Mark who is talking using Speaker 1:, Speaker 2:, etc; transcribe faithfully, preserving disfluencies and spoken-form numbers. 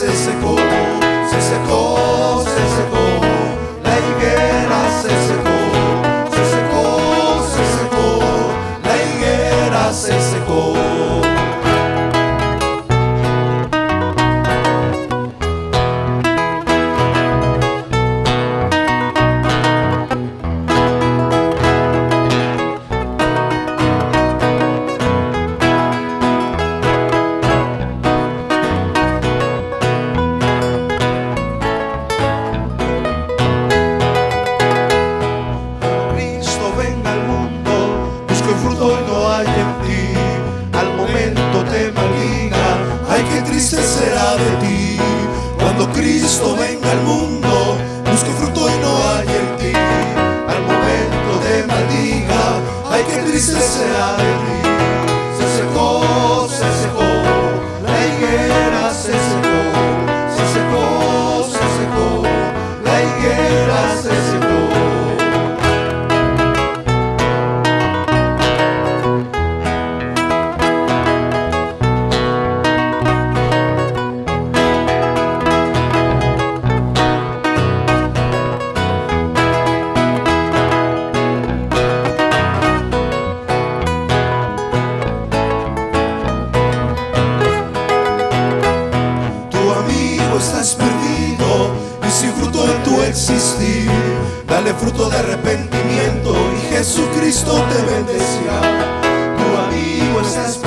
Speaker 1: se secó, se secó, se secó, la higuera se secó, se secó, se secó, la higuera se secó. Fruto no hay en ti, al momento te maldiga, ay, qué triste será de ti. Cuando Cristo venga al mundo, busque fruto y no hay en ti, al momento te maldiga, ay, qué triste será de ti. Se secó, se secó, la higuera se secó, se secó, se secó, la higuera se secó. Estás perdido y sin fruto en tu existir, dale fruto de arrepentimiento y Jesucristo te bendecirá. Tu amigo estás